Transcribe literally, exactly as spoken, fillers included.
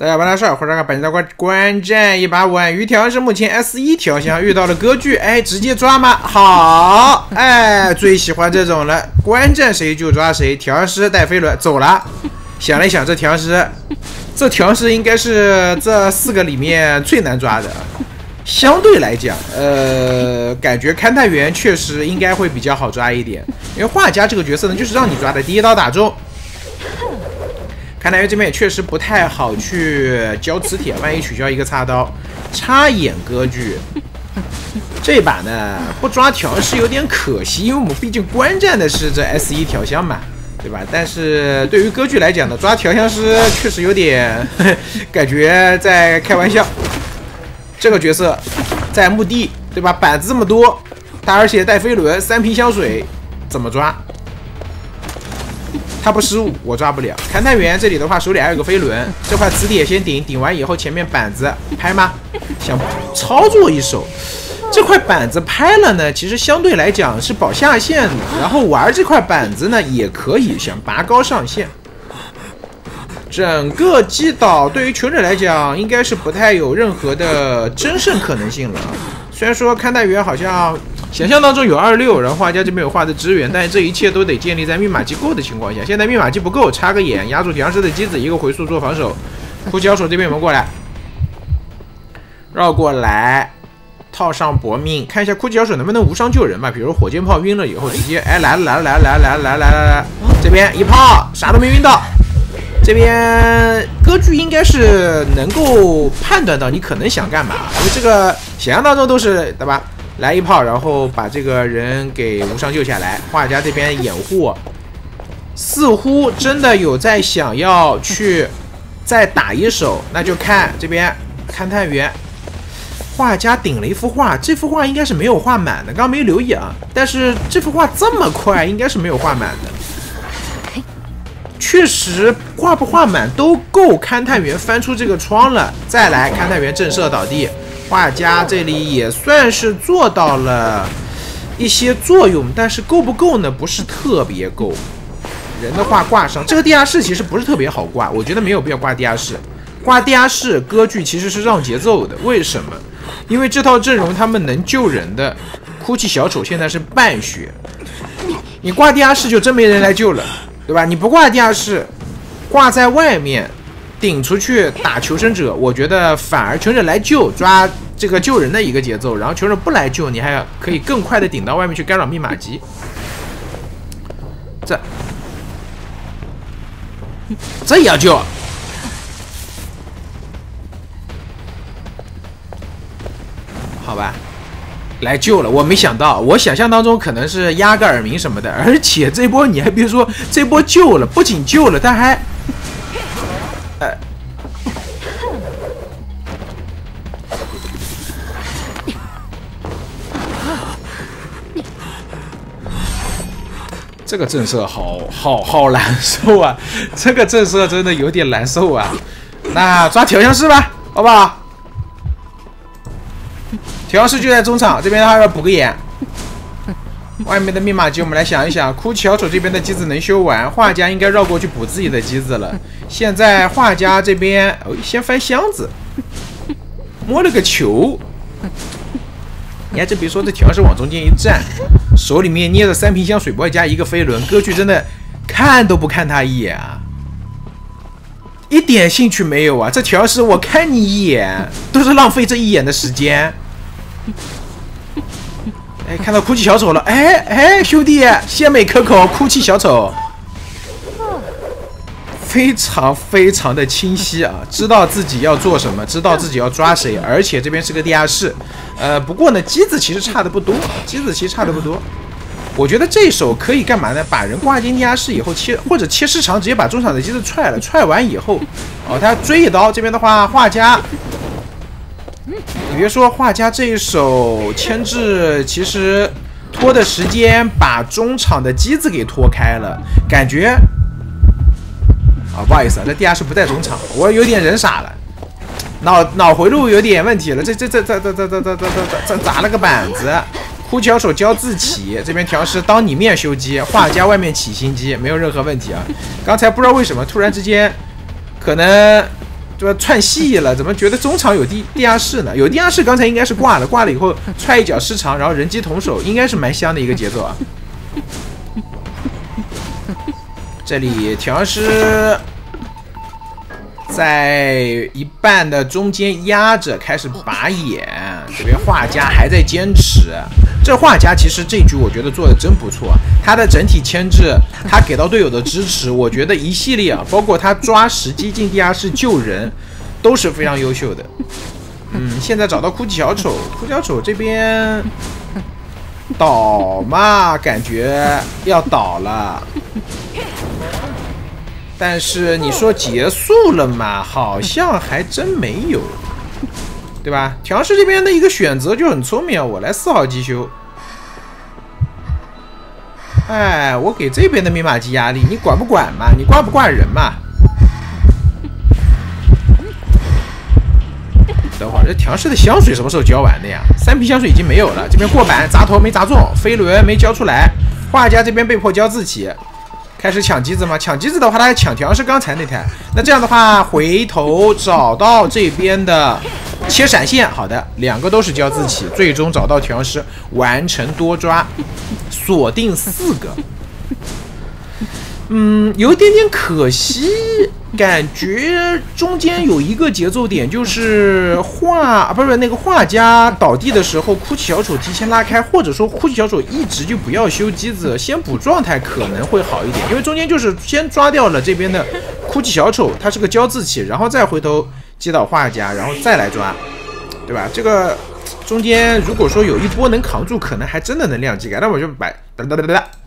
大家晚上好，或者本大关观战一把碗鱼条是目前 S 一 条箱遇到了割据，哎，直接抓吗？好，哎，最喜欢这种了，观战谁就抓谁。调香师带飞轮走了，想了一想，这调香师，这调香师应该是这四个里面最难抓的。相对来讲，呃，感觉勘探员确实应该会比较好抓一点，因为画家这个角色呢，就是让你抓的第一刀打中。勘探员这边也确实不太好去交磁铁，万一取消一个擦刀，插眼割据。这把呢不抓调是有点可惜，因为我们毕竟观战的是这 S 一 调香嘛，对吧？但是对于割据来讲呢，抓调香师确实有点呵呵感觉在开玩笑。这个角色在墓地，对吧？板子这么多，他而且带飞轮，三瓶香水，怎么抓？他不失误，我抓不了。勘探员这里的话，手里还有个飞轮，这块磁铁先顶，顶完以后前面板子拍吗？想操作一手，这块板子拍了呢，其实相对来讲是保下限的，然后玩这块板子呢也可以想拔高上限。整个击倒对于球队来讲，应该是不太有任何的争胜可能性了。虽然说勘探员好像想象当中有二六，然后画家这边有画的支援，但是这一切都得建立在密码机够的情况下。现在密码机不够，插个眼压住调香师的机子，一个回速做防守。哭泣小手这边有没有过来？绕过来，套上搏命，看一下哭泣小手能不能无伤救人吧。比如火箭炮晕了以后，直接哎来了来了来了来了来了来了来了，这边一炮啥都没晕到。这边割据应该是能够判断到你可能想干嘛，因为这个想象当中都是对吧？来一炮，然后把这个人给无伤救下来。画家这边掩护，似乎真的有在想要去再打一手，那就看这边勘探员。画家顶了一幅画，这幅画应该是没有画满的，刚刚没留意啊。但是这幅画这么快，应该是没有画满的。确实画不画满都够勘探员翻出这个窗了。再来，勘探员震慑倒地，画家这里也算是做到了一些作用，但是够不够呢？不是特别够。人的话挂上这个地下室其实不是特别好挂，我觉得没有必要挂地下室。挂地下室割据其实是让节奏的，为什么？因为这套阵容他们能救人的哭泣小丑现在是半血，你挂地下室就真没人来救了。对吧？你不挂地下室，挂在外面，顶出去打求生者，我觉得反而求生者来救，抓这个救人的一个节奏，然后求生者不来救，你还可以更快的顶到外面去干扰密码机。这这也要救？好吧。来救了，我没想到，我想象当中可能是压个耳鸣什么的，而且这波你还别说，这波救了，不仅救了，但还，呃，这个震慑好好好难受啊，这个震慑真的有点难受啊。那抓调香师吧，好不好？调香师就在中场这边，他要补个眼。外面的密码机，我们来想一想，哭泣小丑这边的机子能修完，画家应该绕过去补自己的机子了。现在画家这边，哦，先翻箱子，摸了个球。你还真别说，这调香师往中间一站，手里面捏着三瓶香水，不会加一个飞轮，割据真的看都不看他一眼啊，一点兴趣没有啊！这调香师我看你一眼，都是浪费这一眼的时间。哎，看到哭泣小丑了！哎哎，兄弟，鲜美可口，哭泣小丑，非常非常的清晰啊，知道自己要做什么，知道自己要抓谁，而且这边是个地下室。呃，不过呢，机子其实差的不多，机子其实差的不多。我觉得这手可以干嘛呢？把人挂进地下室以后切，或者切失常，直接把中场的机子踹了，踹完以后，哦，他追一刀。这边的话，画家。你别说，画家这一手牵制，其实拖的时间把中场的机子给拖开了，感觉啊，不好意思啊，这地下室不在中场，我有点人傻了，脑脑回路有点问题了，这这这这这这这这这这砸了个板子，哭泣小丑教自起，这边调试当你面修机，画家外面起新机，没有任何问题啊。刚才不知道为什么突然之间，可能。 对吧？串戏了，怎么觉得中场有地地下室呢？有地下室，刚才应该是挂了，挂了以后踹一脚失常，然后人机同手，应该是蛮香的一个节奏啊。这里调香师在一半的中间压着，开始拔眼。这边画家还在坚持。这画家其实这局我觉得做的真不错，他的整体牵制，他给到队友的支持，我觉得一系列啊，包括他抓时机进地下室救人，都是非常优秀的。嗯，现在找到哭泣小丑，哭泣小丑这边倒嘛，感觉要倒了。但是你说结束了嘛，好像还真没有。对吧？调香师这边的一个选择就很聪明啊，我来四号机修。哎，我给这边的密码机压力，你管不管嘛？你挂不挂人嘛？等会儿这调香师的香水什么时候交完的呀？三瓶香水已经没有了，这边过板砸头没砸中，飞轮没交出来，画家这边被迫交自己。开始抢机子吗？抢机子的话，他还抢调香师刚才那台。那这样的话，回头找到这边的切闪现，好的，两个都是交自起，最终找到调香师，完成多抓，锁定四个。嗯，有一点点可惜，感觉中间有一个节奏点，就是画不是那个画家倒地的时候，哭泣小丑提前拉开，或者说哭泣小丑一直就不要修机子，先补状态可能会好一点，因为中间就是先抓掉了这边的哭泣小丑，它是个交字器，然后再回头击倒画家，然后再来抓，对吧？这个中间如果说有一波能扛住，可能还真的能亮机改，那我就摆哒哒哒哒。